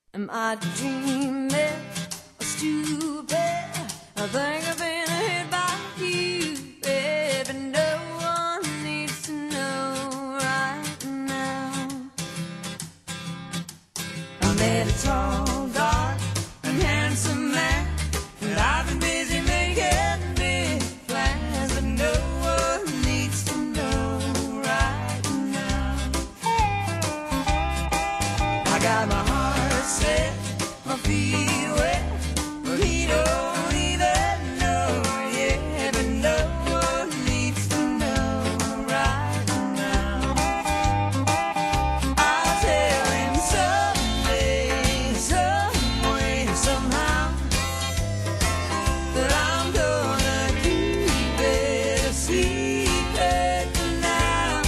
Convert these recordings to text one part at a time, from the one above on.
Am I dreaming or stupid? I think I've been hit by you, baby. No one needs to know right now. I met a tall, dark, and handsome man, and I've been busy making big plans, but no one needs to know right now. I got my heart set, my feet wet, but he don't even know yet. But no one needs to know right now. I'll tell him someday, some way, somehow, that I'm gonna keep it a secret now.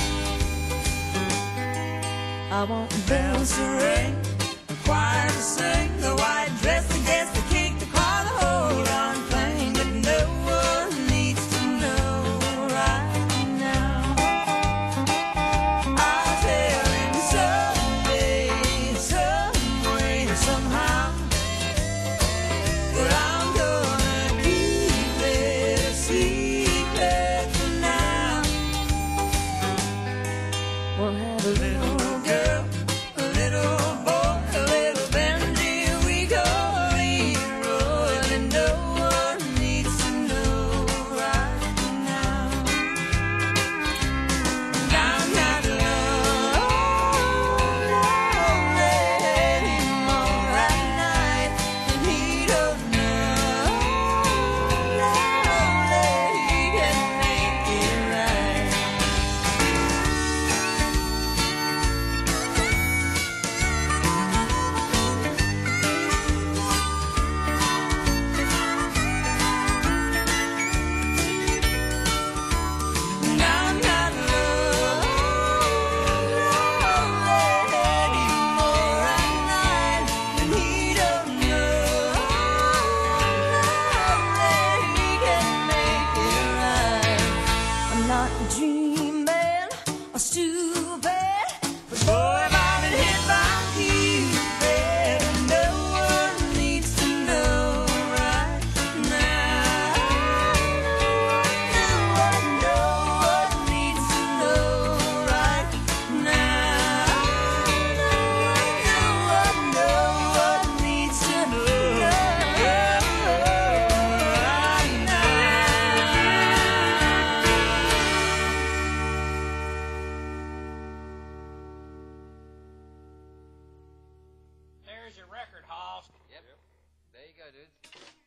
I want bells to ring, a choir to sing, the white dress to guess, the kick, the call, the hold on thing, but no one needs to know right now. I'll tell him someday, some way, somehow, that I'm gonna keep it a secret for now. We'll have a little girl, a little boy, a little Benji, we call Leroy, and no one needs to know right now. I'm not lonely anymore at night, and he don't know he can make it right. I'm not lonely anymore at night, and he don't know he can make it right. I'm not dreaming or stupid, but boy, have I been hit by you, baby. No one needs to know right now. No one needs to know right now. No one needs to know right now. There's your record, Hoss. Yep. There you go, dude.